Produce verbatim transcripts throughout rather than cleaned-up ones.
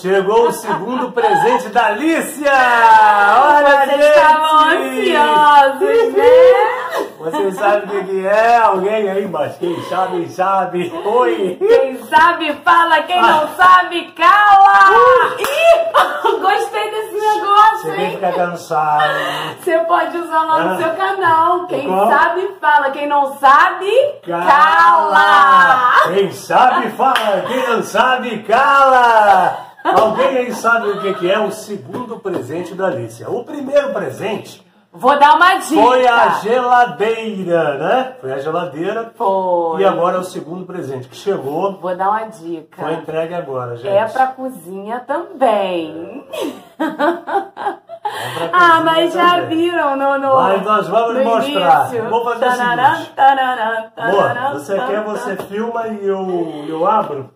Chegou o segundo presente da Alicia! Olha, Vocês gente! estavam ansiosos, né? Vocês sabem o que, que é? Alguém aí embaixo? Quem sabe, sabe. Oi! Quem sabe fala, quem não sabe cala! Ih, gostei desse negócio, Você vem hein? ficar cansado. Você pode usar lá no Ah. seu canal. Quem Qual? sabe fala, quem não sabe Cala! cala! Quem sabe fala, quem não sabe cala! Alguém aí sabe o que, que é o segundo presente da Alicia? O primeiro presente Vou dar uma dica. foi a geladeira, né? Foi a geladeira. Foi. E agora é o segundo presente que chegou. Vou dar uma dica. Foi entregue agora, gente. É pra cozinha também. É pra Ah, cozinha mas já também. viram no, no Mas nós vamos no mostrar. início. Vou fazer o Tarará, seguinte. tarará, Amor, tarará, você quer, tarará. você filma e eu, eu abro?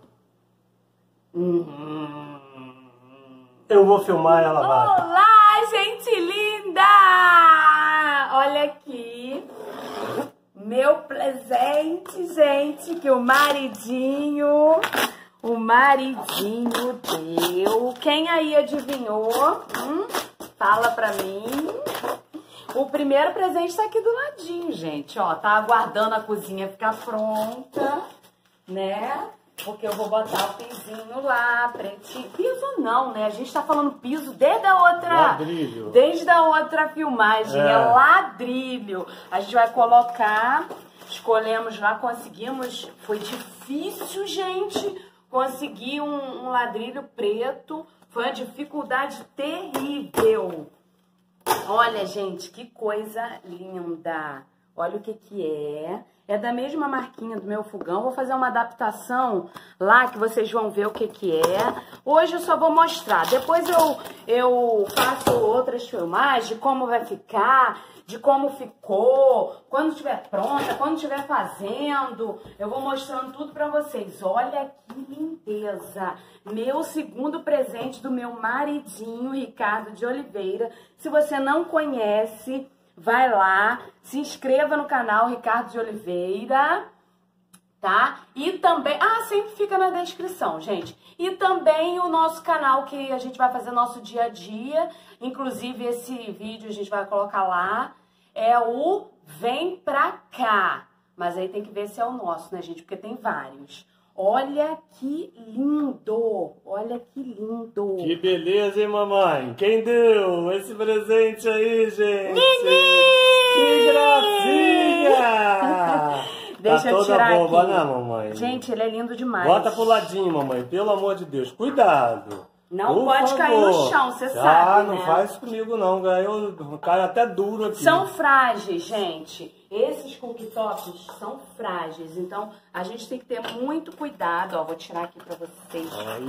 Uhum. Eu vou filmar e ela vai. Olá, gente linda! Olha aqui. Meu presente, gente, que o maridinho, o maridinho deu. Quem aí adivinhou? Hum? Fala pra mim. O primeiro presente tá aqui do ladinho, gente. Ó, tá aguardando a cozinha ficar pronta, né? Porque eu vou botar o pisinho lá, pretinho. Piso não, né? A gente tá falando piso desde a outra... Ladrilho. Desde a outra filmagem. É, É. ladrilho. A gente vai colocar... Escolhemos lá, conseguimos... Foi difícil, gente, conseguir um, um ladrilho preto. Foi uma dificuldade terrível. Olha, gente, que coisa linda. Olha o que que é. É da mesma marquinha do meu fogão. Vou fazer uma adaptação lá que vocês vão ver o que que é. Hoje eu só vou mostrar. Depois eu, eu faço outras filmagens de como vai ficar, de como ficou, quando estiver pronta, quando estiver fazendo. Eu vou mostrando tudo pra vocês. Olha que lindeza. Meu segundo presente do meu maridinho, Ricardo de Oliveira. Se você não conhece... Vai lá, se inscreva no canal Ricardo de Oliveira, tá? E também... Ah, sempre fica na descrição, gente. E também o nosso canal que a gente vai fazer nosso dia a dia. Inclusive, esse vídeo a gente vai colocar lá. É o Vem Pra Cá. Mas aí tem que ver se é o nosso, né, gente? Porque tem vários. Olha que lindo! Olha que lindo! Que beleza, hein, mamãe? Quem deu esse presente aí, gente? Nini! Que gracinha! Deixa tá eu toda tirar boba, aqui. né, mamãe? Gente, ele é lindo demais. Bota pro ladinho, mamãe, pelo amor de Deus. Cuidado. Não Por pode favor. cair no chão, você ah, sabe, não né? faz comigo não, eu caio até duro aqui. São frágeis, gente. Esses cooktops são frágeis, então a gente tem que ter muito cuidado. Ó, vou tirar aqui pra vocês. Aí,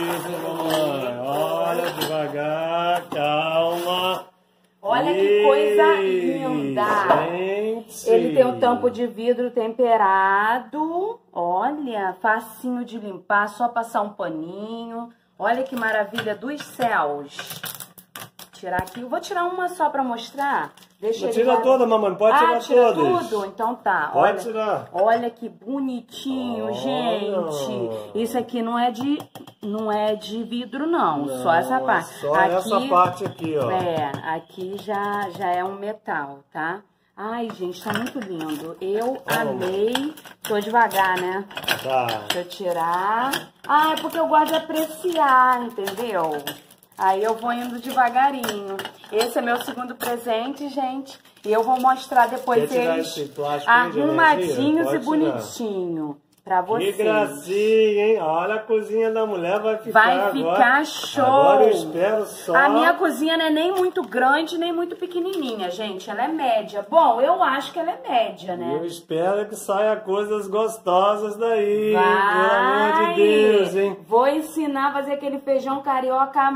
mamãe, olha devagar, calma. Olha que coisa linda. Gente. Ele tem o tampo de vidro temperado. Olha, facinho de limpar, só passar um paninho. Olha que maravilha dos céus. Vou tirar aqui. Eu vou tirar uma só pra mostrar. Deixa ele Tira lá. toda, mamãe, pode ah, tirar tira todas. tudo? Então tá. Pode olha, tirar. Olha que bonitinho, Olha. gente. Isso aqui não é de, não é de vidro, não. Não, só essa parte. Só aqui, essa parte aqui, ó. É, aqui já, já é um metal, tá? Ai, gente, tá muito lindo. Eu amei. Tô devagar, né? Tá. Deixa eu tirar. Ah, é porque eu gosto de apreciar, entendeu? Aí eu vou indo devagarinho. Esse é meu segundo presente, gente. E eu vou mostrar depois Quer tirar eles esse plástico aí de arrumadinhos energia? e Pode tirar. bonitinho. Pra vocês. Que gracinha, hein? Olha, a cozinha da mulher vai ficar Vai agora. ficar show. Agora eu espero só... A minha cozinha não é nem muito grande, nem muito pequenininha, gente. Ela é média. Bom, eu acho que ela é média, né? Eu espero que saia coisas gostosas daí. Vai. Pelo amor de Deus, hein? Vou ensinar a fazer aquele feijão carioca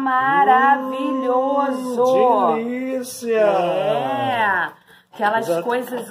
maravilhoso. Hum, delícia! É. Aquelas Exato. coisas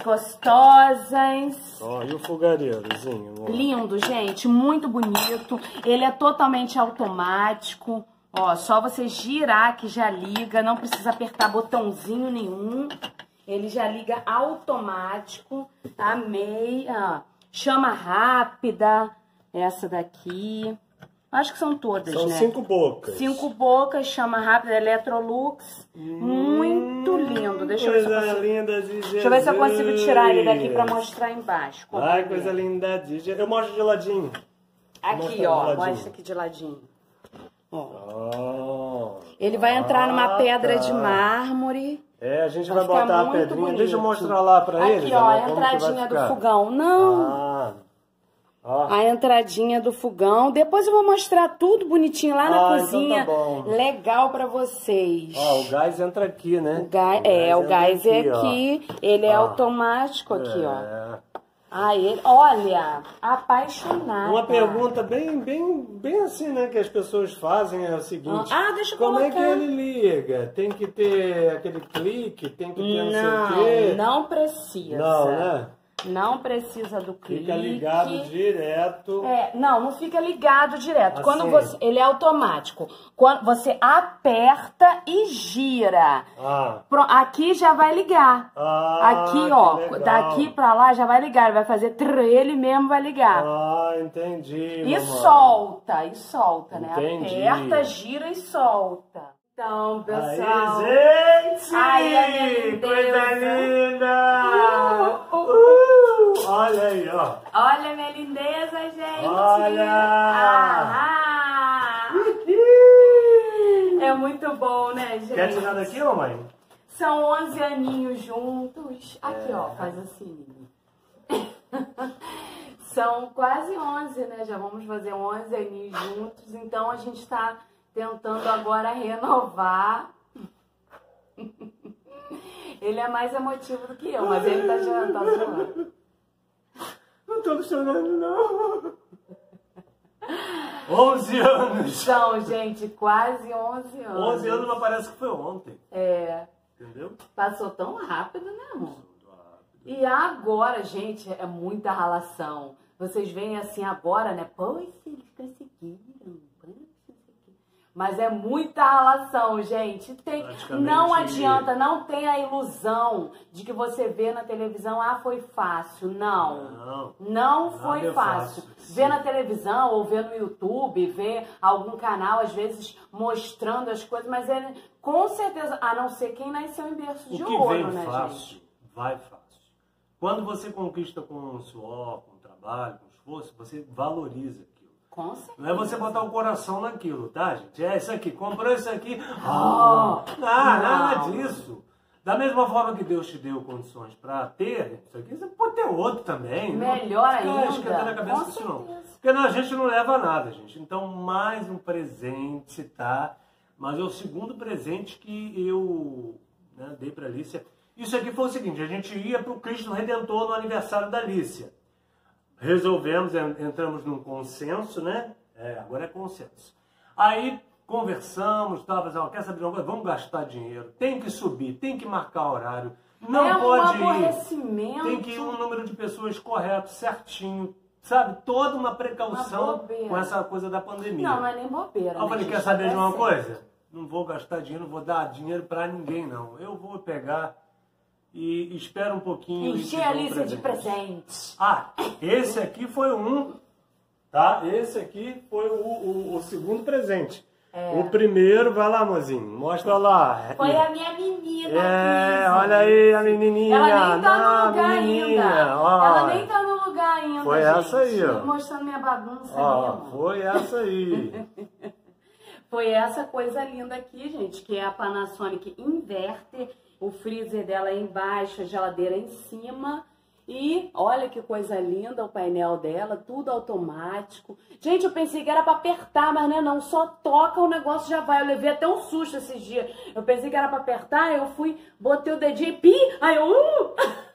gostosas. Ó, e o fogareirozinho? Amor? Lindo, gente. Muito bonito. Ele é totalmente automático. Ó, só você girar que já liga. Não precisa apertar botãozinho nenhum. Ele já liga automático. Amei. Ah, chama rápida. Essa daqui. Acho que são todas, São né? cinco bocas. Cinco bocas, chama rápido, Electrolux. Hum, muito lindo. Deixa eu ver se eu consigo... linda de Jesus. Deixa eu ver se eu consigo tirar ele daqui pra mostrar embaixo. Ai, coisa linda de Jesus. Eu mostro de ladinho. Aqui, ó. Mostra aqui de ladinho. Ó. Oh. Ele vai entrar numa Ah, pedra tá. de mármore. É, a gente Vai vai, ficar botar a muito pedrinha. bonito. Deixa eu mostrar lá pra Aqui, eles. ó, a Ana, como que vai entradinha do ficar. fogão. Não. Ah. Ó. A entradinha do fogão. Depois eu vou mostrar tudo bonitinho lá na Ah, então cozinha. tá bom. Legal pra vocês. Ó, o gás entra aqui, né? O gás, é, o entra gás é ó. aqui. Ele é Ah. automático aqui, ó. É. Ah, ele, olha, apaixonada. Uma pergunta bem, bem, bem assim, né, que as pessoas fazem é o seguinte. Ah, deixa eu como colocar. é que ele liga? Tem que ter aquele clique? Tem que ter não, sei o quê? Não, não precisa. Não, né? Não precisa do clique. Fica ligado direto. É, não, não fica ligado direto. Assim. Quando você, ele é automático. Quando você aperta e gira. Ah. Pro- Aqui já vai ligar. Ah, Aqui, que ó, legal. daqui pra lá já vai ligar. Ele vai fazer tr, ele mesmo vai ligar. Ah, entendi. E mamãe. solta, e solta, né? Entendi. Aperta, gira e solta. Então, pessoal. Aí, gente! Ai, a minha lindeza. Coisa linda! Uh, uh, Uh, olha aí, ó. Olha minha lindeza, gente. Olha! Ah, é muito bom, né, gente? Quer tirar daqui, mamãe? São onze aninhos juntos. Aqui, É. ó, faz assim. São quase onze, né? Já vamos fazer onze aninhos juntos. Então, a gente tá tentando agora renovar. Ele é mais emotivo do que eu, mas ele tá chorando, tá chorando. Não tô chorando, não. onze anos. São, gente, quase onze anos. onze anos, mas parece que foi ontem. É. Entendeu? Passou tão rápido, né, amor? E agora, gente, é muita ralação. Vocês veem assim agora, né? Pois eles conseguiram. Mas é muita ralação, gente. Tem, não adianta, não tem a ilusão de que você vê na televisão, ah, foi fácil. Não, Não, não foi é fácil. fácil. Ver na televisão ou ver no YouTube, ver algum canal, às vezes, mostrando as coisas, mas ele, com certeza, a não ser quem nasceu em berço de o que ouro, vem né, fácil, gente? vai fácil. Quando você conquista com suor, com trabalho, com esforço, você valoriza aquilo. Com certeza. Não é você botar o coração naquilo, tá, gente? É isso aqui, comprou isso aqui. Ah, não, nada disso. Da mesma forma que Deus te deu condições para ter isso aqui, você pode ter outro também. Melhor não, ainda. esquentar na cabeça Com disso não. certeza. Porque não, a gente não leva nada, gente. Então, mais um presente, tá? Mas é o segundo presente que eu, né, dei para Alicia. Isso aqui foi o seguinte, a gente ia para o Cristo Redentor no aniversário da Alicia. Resolvemos, entramos num consenso, né? É, agora é consenso. Aí conversamos, tava, ó, quer saber de uma coisa? Vamos gastar dinheiro, tem que subir, tem que marcar horário, não é pode um ir. aborrecimento. Tem que ir um número de pessoas correto, certinho, sabe? Toda uma precaução Uma bobeira. com essa coisa da pandemia. Não, não é nem bobeira. Aí eu né, falei, gente? quer saber de uma Assim. coisa? Não vou gastar dinheiro, não vou dar dinheiro pra ninguém, não. Eu vou pegar e espera um pouquinho. e te Encher a dou um lista de presente. presentes. Ah, esse aqui foi um, tá? Esse aqui foi o, o, o segundo presente. É. O primeiro, vai lá, mozinho, mostra lá. Foi a minha menina. É, Lisa. olha aí a menininha. Ela nem tá no Não, lugar menininha, ainda. ó. Ela nem tá no lugar ainda. Foi gente. essa aí, ó. Mostrando minha bagunça Ó, mesmo. foi essa aí. Foi essa coisa linda aqui, gente, que é a Panasonic Inverter. O freezer dela é embaixo, a geladeira em cima. E olha que coisa linda o painel dela, tudo automático. Gente, eu pensei que era pra apertar, mas né, não, só toca, o negócio já vai. Eu levei até um susto esses dias. Eu pensei que era pra apertar, eu fui, botei o dedinho e pi, aí eu... Uh!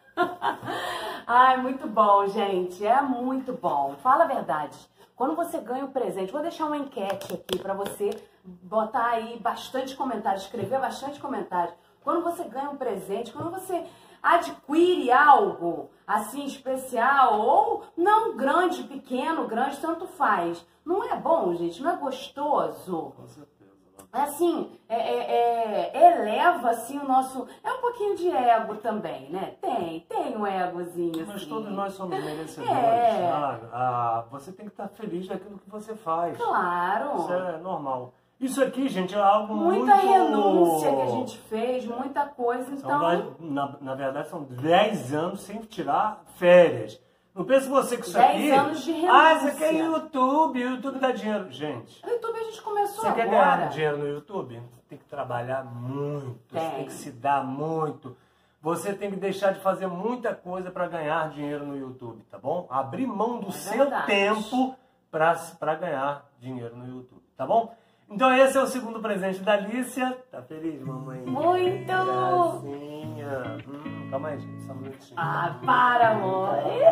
Ai, muito bom, gente, é muito bom. Fala a verdade. Quando você ganha um presente, vou deixar uma enquete aqui pra você botar aí bastante comentário, escrever bastante comentário. Quando você ganha um presente, quando você adquire algo assim especial, ou não grande, pequeno, grande, tanto faz. Não é bom, gente? Não é gostoso? Com certeza. assim, é, é, é, eleva, assim, o nosso... É um pouquinho de ego também, né? Tem, tem um egozinho, assim. Mas todos nós somos merecedores. É. Ah, ah, você tem que estar feliz daquilo que você faz. Claro. Isso é normal. Isso aqui, gente, é algo muita muito... renúncia que a gente fez, muita coisa, então... São mais, na, na verdade, são dez anos sem tirar férias. Não pense você que isso dez aqui... anos de renúncia. Ah, isso aqui é YouTube, YouTube dá dinheiro. Gente, O YouTube a gente começou você agora. quer ganhar dinheiro no YouTube? Você tem que trabalhar muito, Tem. você tem que se dar muito. Você tem que deixar de fazer muita coisa para ganhar dinheiro no YouTube, tá bom? Abrir mão do É seu verdade. tempo para ganhar dinheiro no YouTube, tá bom? Então esse é o segundo presente da Alicia. Tá feliz, mamãe? Muito! Gracinha. Hum, calma aí, gente, só um minutinho. Ah, para, amor.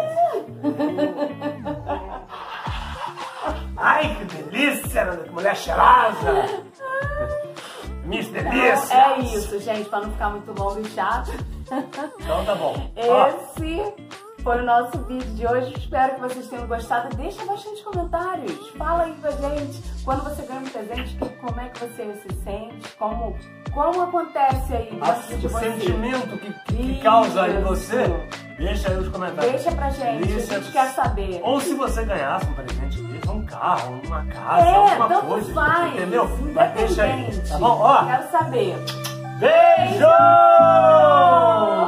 Ai, que delícia, que mulher cheirosa. Miss Delícia. É isso, gente, para não ficar muito longo e chato. Então tá bom. Esse foi o nosso vídeo de hoje. Espero que vocês tenham gostado. Deixa bastante comentários. Fala aí pra gente. Quando você ganha um presente, como é que você se sente? Como, como acontece aí dentro de O você? sentimento que, que causa em você, deixa aí os comentários. Deixa pra gente, Delícia. a gente quer saber. Ou se você ganhasse um presente desse, um carro, uma casa, É, alguma tanto coisa. faz. Entendeu? Mas deixa aí, Independente. tá bom? Ó, Quero saber. beijo!